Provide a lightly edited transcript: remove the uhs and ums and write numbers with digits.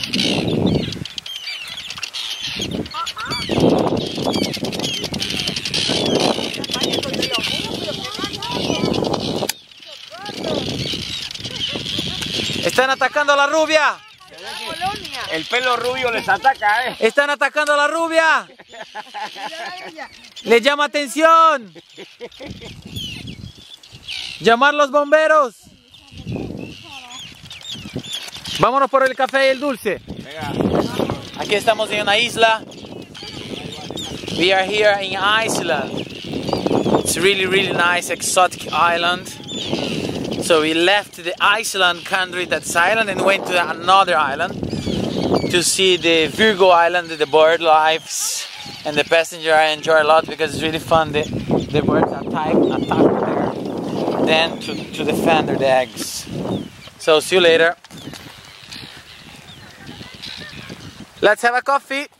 Están atacando a la rubia. El pelo rubio les ataca, ¿eh? Están atacando a la rubia. Les llama atención. Llamar los bomberos. Vámonos por el café y el dulce. Venga. Aquí estamos en una isla. We are here in Iceland. It's really nice, exotic island. So we left the Iceland country, that's island, and went to another island to see the Virgo Island, the bird lives, and the passenger I enjoy a lot because it's really fun. The birds attack there, then to defend their eggs. So see you later. Let's have a coffee.